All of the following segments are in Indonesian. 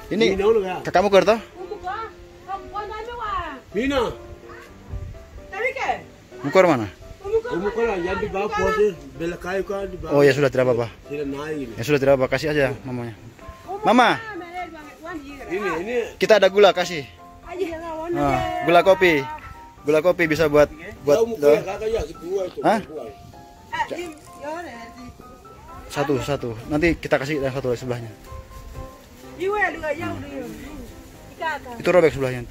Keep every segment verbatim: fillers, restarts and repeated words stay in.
Ini kakakmu ker toh? Mina. Mukor mana? Mukor yang di bawah posisi bela kayu kan di bawah. Oh ya sudah tidak apa-apa. Tidak naik. Ya sudah tidak apa, kasih aja mamanya. Mama, Ini ini kita ada gula kasih. Nah, gula kopi. Gula kopi bisa buat buat mukor kakak ya dua itu. Hah? Satu, satu. Nanti kita kasih yang satu sebelahnya. Itu robek sebelahnya.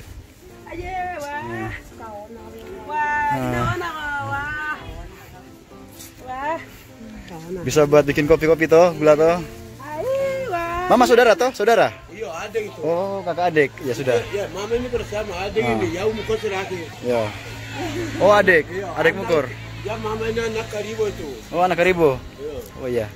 Bisa buat bikin kopi-kopi toh, gula toh. Mama saudara toh, saudara? Iya, adik itu. Oh, kakak adik. Ya sudah. Ya, mama ini bersama adik ini, ya mukor seraki. Ya. Oh, adik. Adik Mukor. Ya, mama ini anak Karibo itu. Oh, anak Karibo. Iya. Oh iya.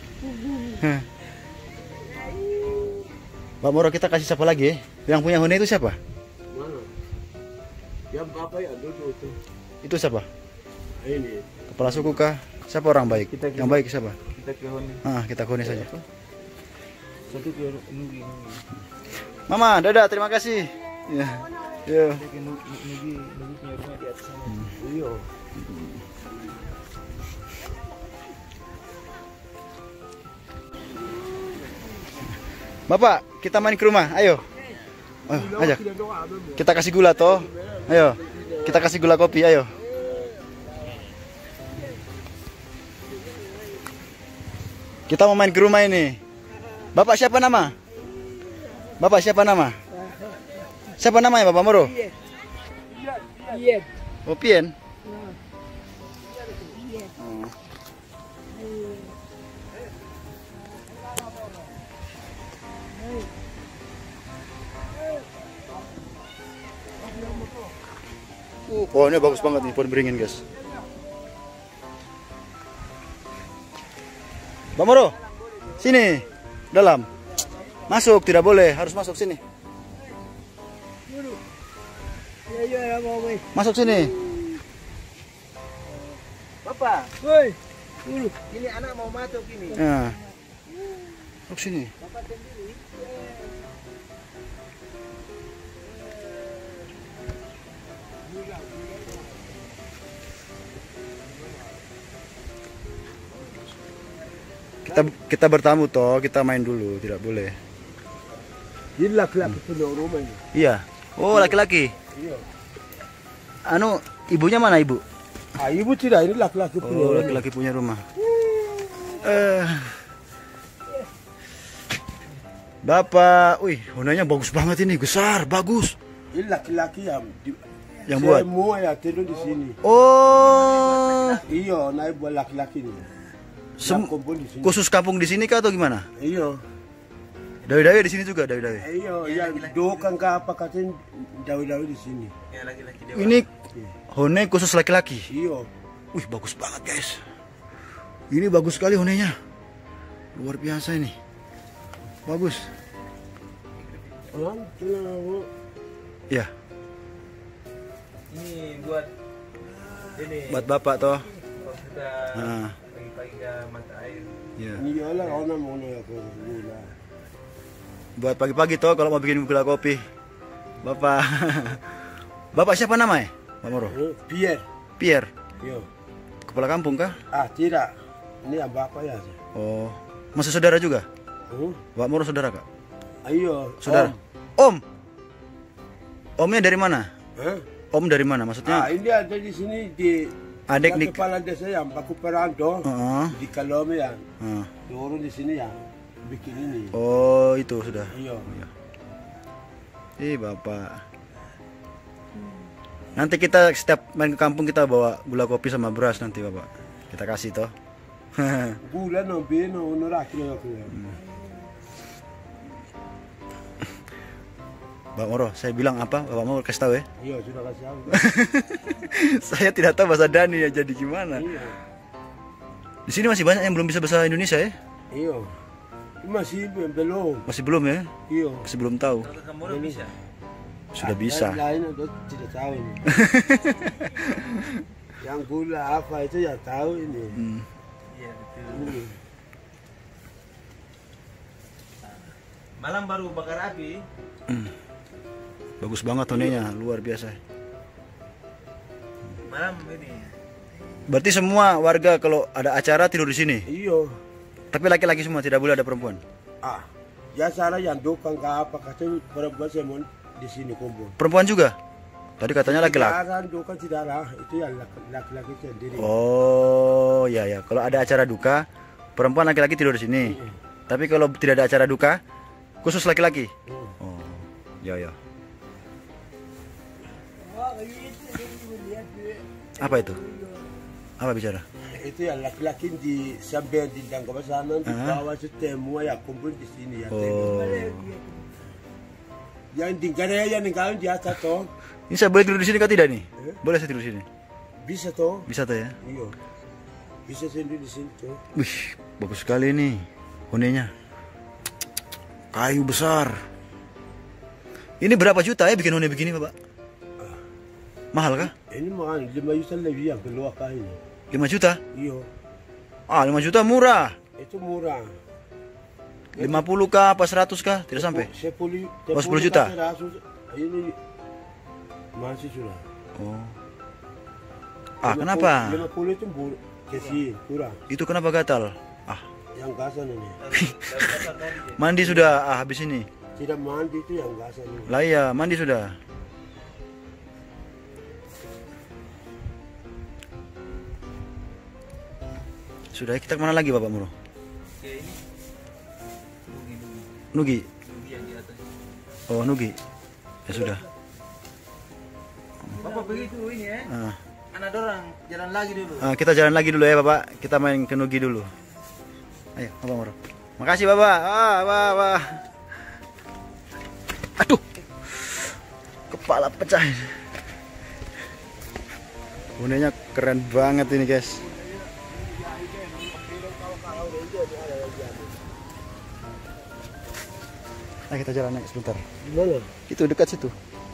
Pak Moro, kita kasih siapa lagi? Yang punya hune itu siapa? Mana? Yang bapak ya dulu itu. Itu siapa? Ini. Kepala suku kah? Siapa orang baik? Kita yang baik siapa? Kita ke hone. Ah, kita hune saja. Satu ke nugi. Mama, dadah, terima kasih. Ya. Yo. Kita ke nugi nugi nugi punya rumah di atas sana. Iya. Bapak, kita main ke rumah. Ayo. Ayo, ajak. Kita kasih gula toh. Ayo. Kita kasih gula kopi, ayo. Kita mau main ke rumah ini. Bapak siapa nama? Bapak siapa nama? Siapa namanya Bapak Moro? Iya. Oh, Pien. Oh, pohonnya bagus banget nih, pohon beringin guys. Bang Moro, sini, dalam. Masuk, tidak boleh, harus masuk sini. Masuk sini. Bapak, Woi. ini anak mau masuk ini. Nah. Masuk sini. Kita kita bertamu toh, kita main dulu, tidak boleh. Ini laki-laki punya rumah ini. Iya. Oh, laki-laki. Iya. Anu, ibunya mana ibu? Ah, ibu tidak, ini laki-laki punya Oh, rumah. laki-laki punya rumah. Eh. Bapak, wih, hunanya bagus banget ini, besar, bagus. Ini laki-laki yang di, Yang buat. semua ya tidur di sini. Oh, Iya, naik buat laki-laki ini. Sem- Yang kumpul di sini. khusus kampung di sini kah atau gimana? Iya. Dawi-dawi di sini juga, dawi-dawi. Iya, yang dokan ke apa katanya dawi-dawi di sini. Ya laki-laki dia. Ini hone khusus laki-laki. Iya. Wih, bagus banget guys. Ini bagus sekali honenya. Luar biasa ini. Bagus. Oh, kenapa? Ya, Ini buat ini buat bapak toh. kalau kita Nah, pagi-pagi ke mata air. ya. Ini lah orang mau nak ke gula. Buat pagi-pagi toh kalau mau bikin gula kopi. Bapak. Bapak siapa namanya? Pak Moro. Eh, Pierre. Pierre. Iya. Kepala kampung kah? Ah, tidak. Ini yang bapak ya. Oh, masih saudara juga? Hmm? Pak Moro saudara kak? Ayo. Saudara. Om. Om. Omnya dari mana? Hah? Om dari mana? Ah, Maksudnya? ini ada di sini di Adik yang nih. kepala desa yang Paku Peranto Heeh. di Kalome yang Heeh. turun di sini yang bikin ini. Oh, itu sudah. Iya. Ih, bapak. Nanti kita setiap main ke kampung kita bawa gula kopi sama beras nanti bapak. Kita kasih toh. Gula no beno no rakilo yo. Bapak Moro, saya bilang apa? Bapak Moro kasih tahu ya. Iya, sudah kasih tahu. Saya tidak tahu bahasa Dani ya, jadi gimana? Iya. Di sini masih banyak yang belum bisa bahasa Indonesia ya? Iya. Masih belum. Masih belum ya? Iya. Masih belum tahu. Kalau kamu udah bisa. Sudah bisa. Yang lain udah tidak tahu ini. Yang gula apa itu ya tahu ini. Hmm. Iya betul. Hmm. Malam baru bakar api. Hmm. Bagus banget honenya, luar biasa. Malam ini. Berarti semua warga kalau ada acara tidur di sini. Iyo. Tapi laki-laki semua, tidak boleh ada perempuan. Ah, ya salah yang dukang ke apa katanya perempuan semua di sini kumpul. Perempuan juga? Tadi katanya laki-laki. Tidak duka tidak lah, itu yang laki- laki-laki sendiri. Oh, ya ya. Kalau ada acara duka, perempuan laki-laki tidur di sini. Mm. Tapi kalau tidak ada acara duka, khusus laki-laki. Mm. Oh, ya ya. Apa itu? Apa bicara? Itu yang laki-laki di sampai di dangkap sana di Ah. bawah itu semua ya kumpul di sini ya. Oh. Yang tinggal ya yang tinggal di atas toh. Ini saya boleh tidur di sini kah tidak nih? Eh? Boleh saya tidur di sini? Bisa toh? Bisa tuh ya? Iya. Bisa sendiri di sini toh. Wih, bagus sekali nih honenya. Kayu besar. Ini berapa juta ya bikin hone begini, Bapak? Mahal kah? Ini mahal lima juta lebih yang keluar kain. lima juta? Iya. Ah, lima juta murah. Itu murah. lima puluh kah apa seratus kah? Tidak sampai. Sepuluh, Oh, sepuluh juta? Ini masih sudah. Oh. Ah, kenapa? lima puluh itu bur- kecil, kurang. Itu kenapa gatal? Ah, Yang gasan ini. mandi sudah ah, habis ini. Tidak mandi itu yang gasan ini. Lah iya, mandi sudah. Sudah, kita kemana lagi Bapak Muro? Oke, ini. Nugi, nugi. Nugi. Nugi yang di atas. Oh, Nugi. Ya sudah. Bapak begitu ini ya. Ah. Anak dorang jalan lagi dulu. Ah, kita jalan lagi dulu ya Bapak. Kita main ke Nugi dulu. Ayo, Bapak Muro. Makasih Bapak. Ah, wah, wah. Aduh. Kepala pecah. Bonenya keren banget ini, guys. Nah, kita jalan naik sebentar. Mana? Itu dekat situ.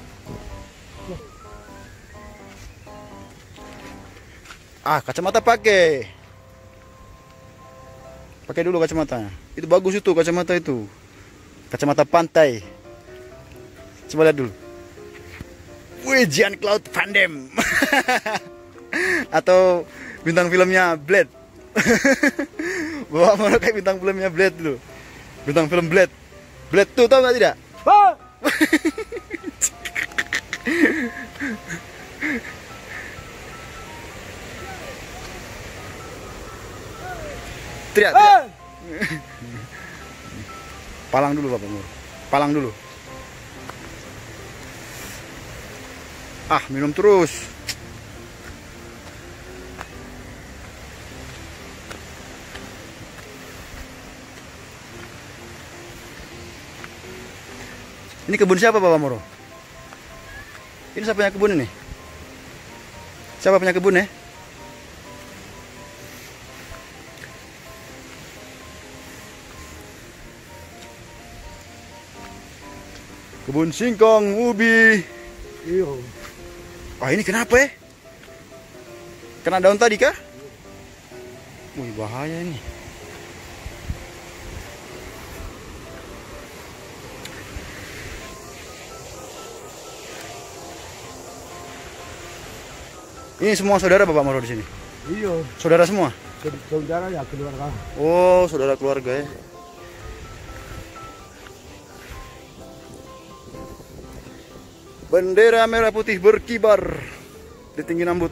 Ah, kacamata pakai. Pakai dulu kacamatanya. Itu bagus itu kacamata itu. Kacamata pantai. Coba lihat dulu. Wih, Jean Claude Van Damme. Atau bintang filmnya Blade. Bawa mana kayak bintang filmnya Blade dulu. Bintang film Blade. Blade tuh tau gak tidak? Ah! Teriak, teriak. Palang dulu Bapak Mur. Palang dulu. Ah, minum terus. Ini kebun siapa Bapak Moro? Ini siapa punya kebun ini? Siapa punya kebun ya? Kebun singkong, ubi. Iya. Wah, ini kenapa ya? Kena daun tadi kah? Wih, bahaya ini. Ini semua saudara Bapak Moro di sini. Iya. Saudara semua? Saudara ya keluarga. Oh, saudara keluarga ya. Bendera merah putih berkibar di tinggi Nambut.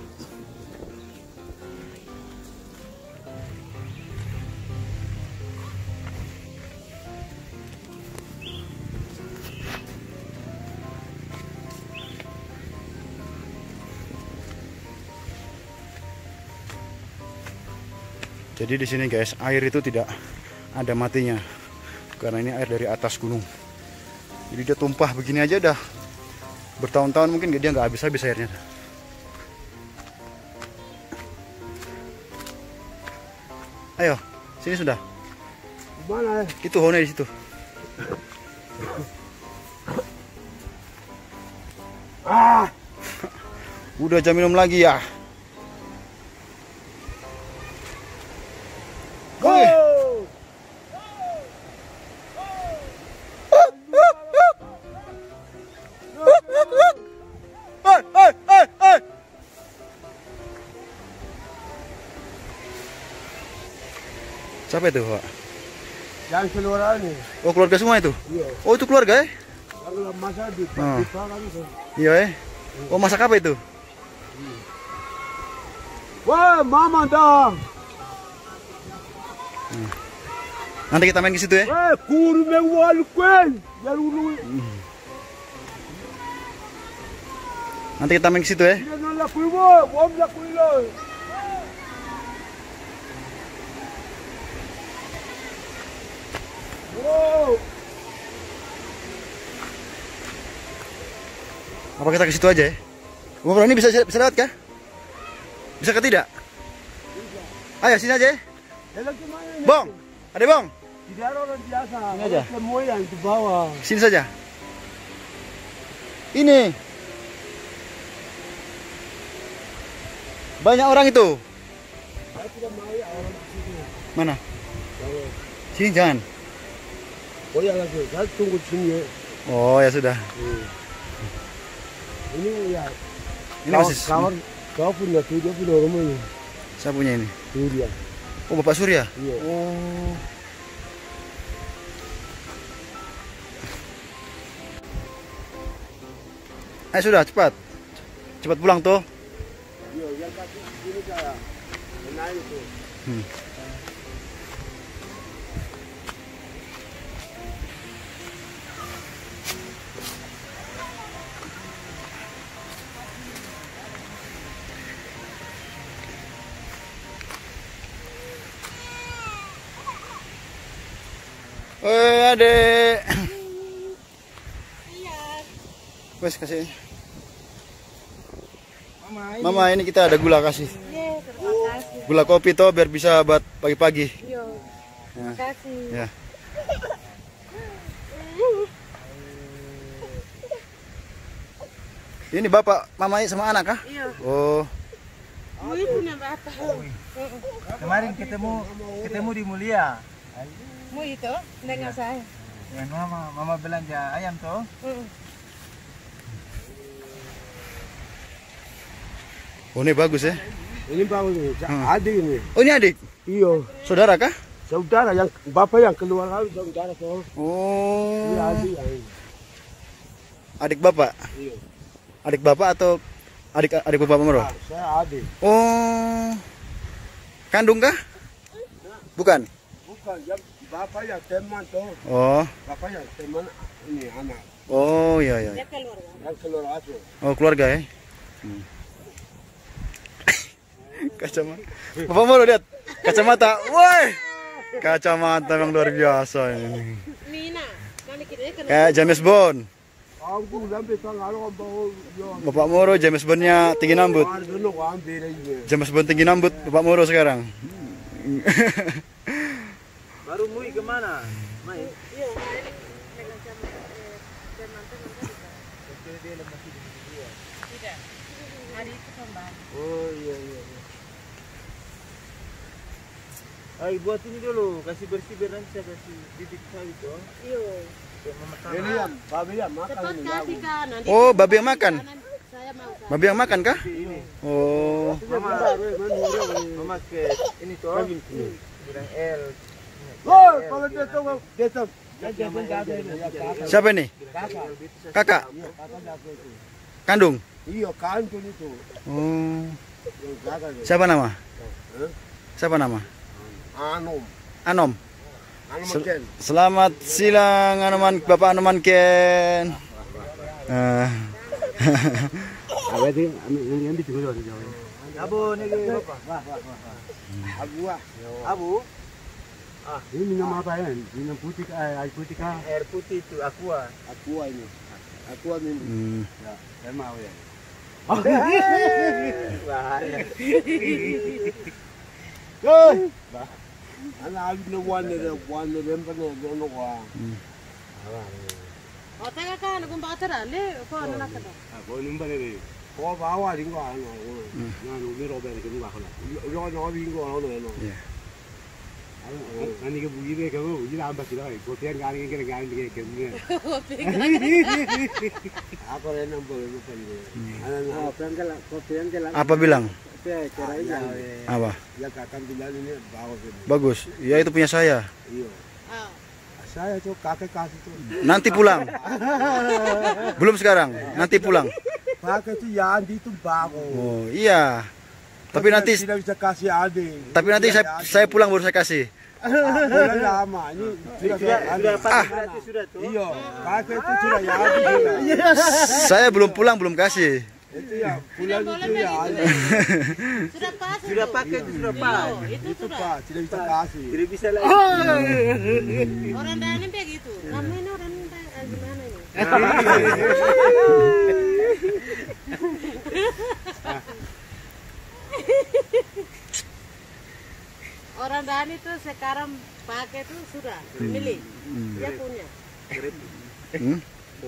Jadi di sini guys, air itu tidak ada matinya karena ini air dari atas gunung. Jadi dia tumpah begini aja dah. Bertahun-tahun mungkin dia nggak habis-habis airnya. Ayo, sini sudah. Mana? Itu hone di situ. Ah! Udah jam minum lagi ya. Go! Siapa itu, Pak? Yang keluar ini. Oh, keluarga semua itu? Iya. Oh, itu keluarga ya? Kalau masa di Oh. di kan itu. Iya ya. Oh, masak apa itu? Wah, mama dong. Nanti kita main ke situ ya. Eh, kuru mewal kuen. Ya lu. Nanti kita main ke situ ya. Dia nolak kuiwo, wong la kuilo. Wow. Apa kita ke situ aja ya? Bung ini bisa bisa lewat kah? Bisa ke tidak? Ayo sini aja ya. Jalan ke mana ini? Bong, ada Bong. Tidak ada orang biasa. Sini aja. Semua yang di bawah. Sini saja. Ini. Banyak orang itu. Saya tidak mau ya orang di sini. Mana? Jangan. Sini jangan. Oh ya lagi, saya tunggu sini ya. Oh ya sudah. Hmm. Ini ya. Ini Kau- masih kawan kau punya tuh dia punya rumahnya. saya punya ini. Tuh dia. Oh, Bapak Surya. Iya. Oh. Eh sudah cepat. Cepat pulang tuh. Iya, yang kaki sini saya. Benar itu. Hmm. Eh, adek. Wes kasih. Mama, ini. Mama, ini kita ada gula kasih. Iya, terima kasih. Gula kopi toh biar bisa buat pagi-pagi. Iya, Ya. terima kasih. Ya. Ini bapak, mamanya sama anak kah? Iya, Oh, Mui punya bapak. Kemarin ketemu ketemu di Mulia. Mui itu dengan saya. Dengan mama, mama belanja ayam toh. Mm. oh ini bagus ya. Ini bagus nih, Hmm. adik ini. Oh ini adik, Iya, saudara kah? saudara yang bapak yang keluar lalu saudara tuh. Oh, Iya adik yang ini. adik bapak, Iya. adik bapak atau adik adik bapak Moro? Ah, saya adik. Oh, kandung kah? Bukan. Bukan, yang bapak yang teman tuh. Oh, Bapak yang teman ini anak oh iya iya. Dia keluar. yang keluar aja. Oh keluarga ya. Hmm. Kacamata. Bapak Moro lihat kacamata. Woi, kacamata yang luar biasa ini. Nina, nanti kita kan. Kayak James Bond. Aku sampai tanggal bawa yo. Bapak Moro James Bondnya tinggi nambut. Ah, dulu aku ambil aja. James Bond tinggi nambut Bapak Moro sekarang. Baru Mui kemana? Main. Iya, ini dengan sama eh, teman-teman tadi. Tidak. Hari itu kembali. Oh iya iya. iya. Ay, buat ini dulu, kasih bersih biar nanti saya kasih bibit sawi toh. Iya. Untuk memakan. Ini yang babi yang makan Cepat ini. kasih kan. Nanti Oh, babi yang makan. saya mau. Kan. Babi yang makan kah? Ini. Oh, Mama, mama ke ini toh. Bilang L. Oh, kalau dia tahu dia tahu. Dia dia pun ada ini. Ya, kakak. siapa nih? Kakak. Kakak, Iya, kakak jago itu. kandung. Iya, kantun itu. Oh, Yang kakak itu. siapa nama? Hah? Siapa nama? Anom. Anom. Anom Sel- Ken. Selamat siang Anoman, Bapak Anoman Ken. Ah. Apa itu? Yang yang itu dulu dia. Abu nih bapak. Abu ah. Abu. Ini minum apa ya? Minum putih eh, air putih kah? Air putih itu aqua. Aqua ini. Aqua minum. Hmm. Ya, saya mau ya. Bahaya. Hey! Anak habis na one na one na rin pa na doon ako ah. Oh, teka kan, kung baka tarali, ko ano na ka to? Ako nung ba na rin? Ko bawa din ko ano. Ano, meron ba rin ko ba ko na. Yo ko no bin ko ano no. Yeah. Ani ke bugi be ko, bugi na ba sila ko tiyan galing ke galing ke ke. Ako rin ang boy mo pa ni. Ano, ko pian ka ko pian ka Apa bilang? Tapi caranya Apa? yang kakak bilang ini bagus ini. Bagus. Ya itu punya saya. Iya. Ah. Saya tuh kakek kasih tuh. Nanti pulang. Belum sekarang. Nanti pulang. Kakek tuh ya Andi itu bagus. Oh iya. Tapi nanti tidak bisa kasih adik. tapi nanti saya saya pulang baru saya kasih. Sudah lama ini sudah Sudah, sudah ah. pasti berarti sudah tuh. Iya, kakek itu sudah ya Andi sudah. Saya belum pulang belum kasih. Itu ya pulang itu ya Andi. Sudah pas. Sudah pakai itu sudah pas. Oh, itu Itu sudah. Pak, tidak bisa kasih. Tidak bisa lagi. Orang Dayan ini begitu. Kamu ini orang Dayan ah, gimana ini? Orang Dayan itu sekarang pakai itu sudah milik. Dia punya. Hmm?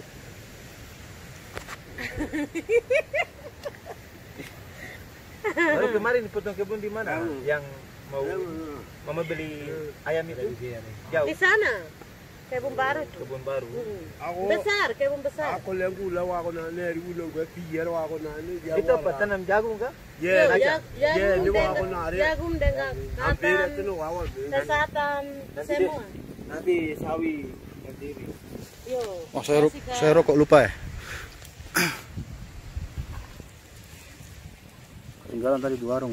Baru kemarin potong kebun di mana? Yang mau mama beli ayam itu jauh. Di sana. Kebun baru itu. Kebun baru. Hmm. Aku Besar, kebun besar. aku yang gula aku nane dari ulang gue pier aku nane dia. Itu apa tanam jagung kah? Ya, Ya, ya, jagung ini aku dengan nane. jagung dengan Hampir itu katan, no awal. kesehatan Nanti semua. Nanti sawi sendiri. Yo. Oh, saya ro- kasih ke- saya rokok lupa ya. Ketinggalan tadi di warung.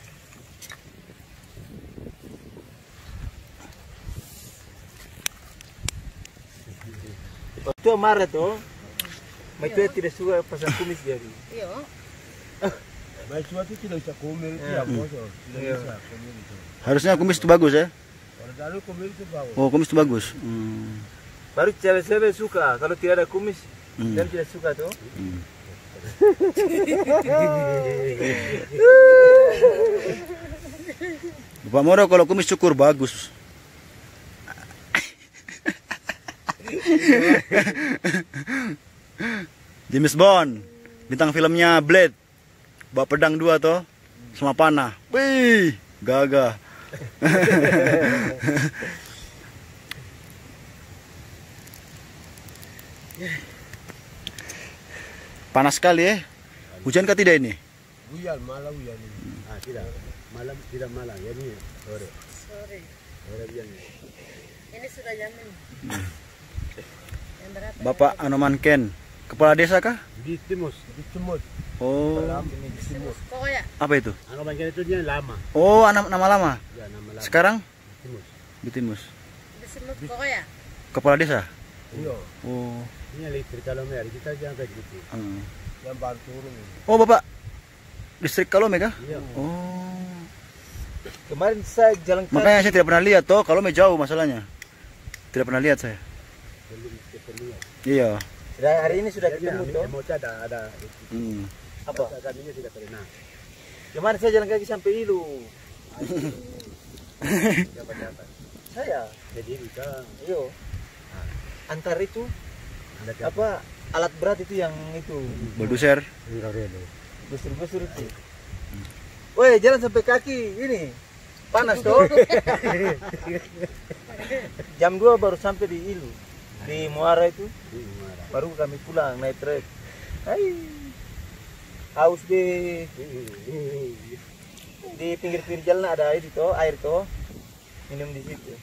Waktu marah tuh, itu tidak suka pasang kumis jadi. Yo. Baik suatu tidak bisa kumil itu ya bos. Tidak Iya. bisa kumil itu. Harusnya kumis itu bagus ya. Kalau dulu kumil itu bagus. Oh, kumis itu bagus. Hmm. Baru cewek-cewek suka, kalau tidak ada kumis, Hmm. dan tidak suka tuh. Hmm. Bapak Moro kalau kumis cukur bagus. James Bond, bintang filmnya Blade, bawa pedang dua toh, sama panah. Wih, gagah. Panas sekali ya. Hujan kah tidak ini? Hujan malam hujan ini. Ah tidak. Malam tidak malam ya ini sore. Sorry. Sore hujan. Ini sudah jam ini. Yang berapa? Bapak Anoman Ken, kepala desa kah? Di Timus, di Timur. Oh, Di Timur. Pokoknya apa itu? Angka bangkit itu dia lama. Oh, nama, nama lama. Ya nama lama. Sekarang Timus. di Timus. di semut pokoknya. Kepala desa. Iya. Oh. Ini listrik kalau mer kita jangan kayak gitu. Hmm. Yang baru turun. Oh, Bapak distrik Kalome kah? Iya. Oh. Kemarin saya jalan kaki. Makanya saya tidak pernah lihat toh, Kalome jauh masalahnya. Tidak pernah lihat saya. Belum ketemu. Iya. Sudah, hari ini sudah ketemu tuh. Mau ada ada. Hmm. Apa? Kaminya tidak pernah. Kemarin saya jalan kaki sampai Ilu. Dapat dapat. Saya, Jadi kita iyo. Antar itu ada apa alat berat itu yang itu Bulldozer. gusur-gusur itu. Woi, jalan sampai kaki ini panas toh. Jam dua baru sampai di Ilu, di Muara itu. Baru kami pulang naik trek. Hai. Haus di di pinggir-pinggir jalan ada itu toh, air toh. Minum di situ.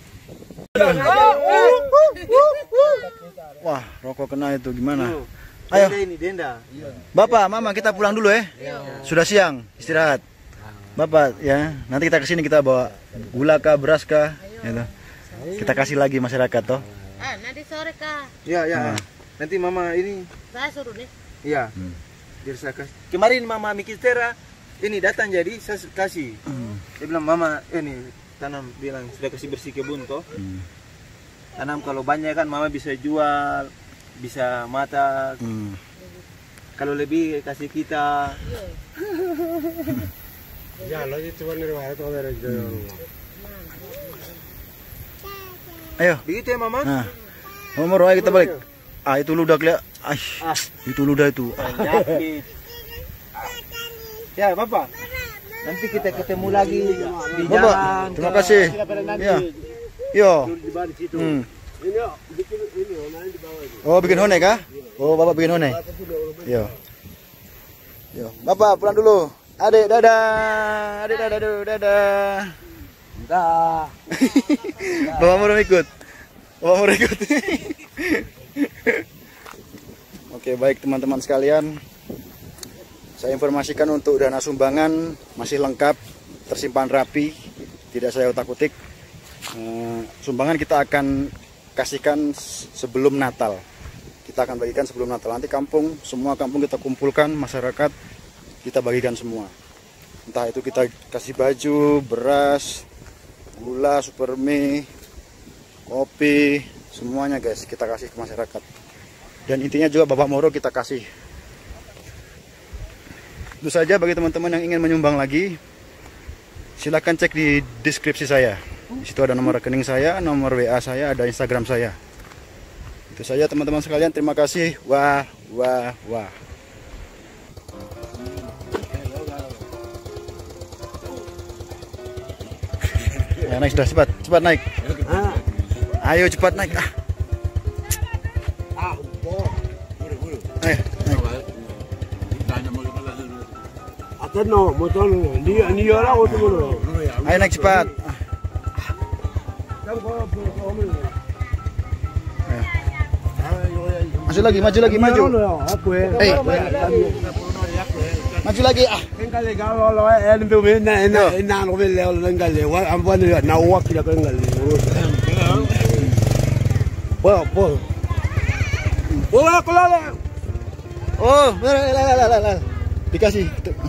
Wah, rokok kena itu gimana? Ayo. Ayo. Ini denda. Bapak, Mama, kita pulang dulu ya. Sudah siang, istirahat. Bapak, ya, nanti kita kesini kita bawa gula kah, beras kah, gitu. Kita kasih lagi masyarakat toh. Ah, nanti sore kah? Ya, ya. Nah. Nanti mama ini, Saya suruh nih. ya. Hmm. Biar saya kasih. Kemarin mama Mikitera ini datang jadi saya kasih. Hmm. Dia bilang mama ini tanam, bilang sudah kasih bersih kebun toh. Hmm. Tanam kalau banyak kan mama bisa jual, bisa matak. Hmm. Kalau lebih kasih kita. Ya, lagi cuma nirwaya tuh ada itu. Ayo. Begitu ya mama? Nah. Mama Moro, ayo kita balik. Ah, itu ludah kelihatan. Ah, Ah. itu ludah itu. Ah. Jadi. Ya, Bapak. Nanti kita ketemu lagi di Bapak, jalan. terima kasih. Ya. Yo. Di bawah di situ. Hmm. Ini oh, bikin ini oh, main di bawah itu. Oh, bikin hone kah? Oh, Bapak bikin hone. Yo. Yo. Bapak pulang dulu. Adek dadah. Adek dadah dulu, dadah. Dah. Bapak mau ikut. Bapak mau ikut. Oke, baik teman-teman sekalian. Saya informasikan untuk dana sumbangan masih lengkap, tersimpan rapi, tidak saya utak-utik. Eh, sumbangan kita akan kasihkan sebelum Natal. Kita akan bagikan sebelum Natal. Nanti kampung, semua kampung kita kumpulkan, masyarakat kita bagikan semua. Entah itu kita kasih baju, beras, gula, supermie, kopi, semuanya guys kita kasih ke masyarakat. Dan intinya juga Bapak Moro kita kasih. Itu saja bagi teman-teman yang ingin menyumbang lagi. Silahkan cek di deskripsi saya. Di situ ada nomor rekening saya, nomor W A saya, ada Instagram saya. Itu saja teman-teman sekalian. Terima kasih. Wah, wah, wah. Ya, naik sudah, cepat, cepat naik. Ayo cepat naik. Ah. Ah, boh. Ayo, naik. Atas no, motor no. Ni ni orang auto no. Ayo naik cepat. Maju lagi, maju lagi, maju. Eh, maju lagi ah. Engkau kalau lo eh ni tu mana na na lo bela lo engkau le. Wah, ampuan ni na wak kita engkau le. Wah, wah. Wah, kalau le. Oh, lah lah lah lah. Dikasih.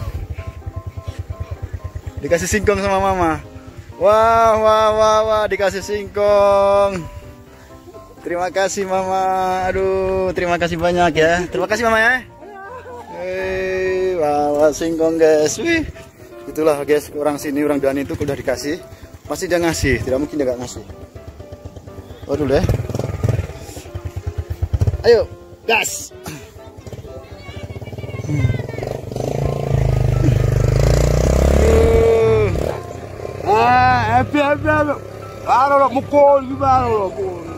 Dikasih singkong sama mama. Wah, wah, wah, wah, dikasih singkong. Terima kasih mama. Aduh, terima kasih banyak ya. Terima kasih mama ya. Hei, wah, wah, singkong guys. Wih. Itulah guys, orang sini, orang Dani itu udah dikasih. Pasti dia ngasih, tidak mungkin dia gak ngasih. Waduh deh. Ayo, gas. Ah, happy happy. Aro lo mukul gimana lo?